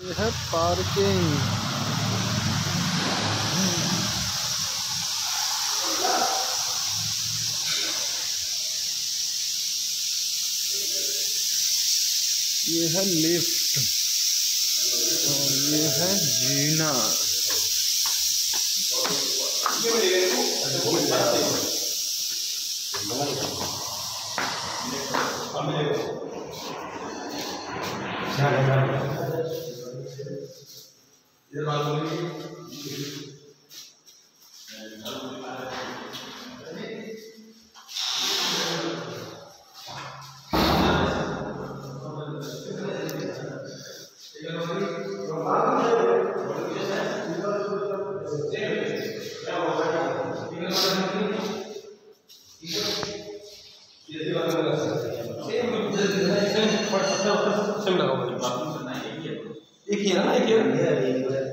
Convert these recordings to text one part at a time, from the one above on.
ये है पार्किंग। ये है लिफ्ट और ये है जीना। एक ही है ना, एक ही है।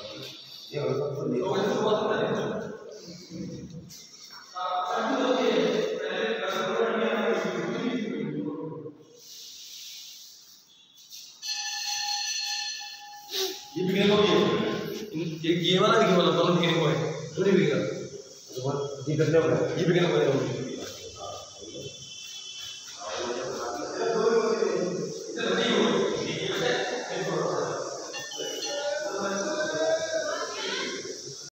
ये बिगेन हो गया, ये वाला दोनों बिगेन हुआ है, दोनों बिगेन। ये बिगेन हो गया।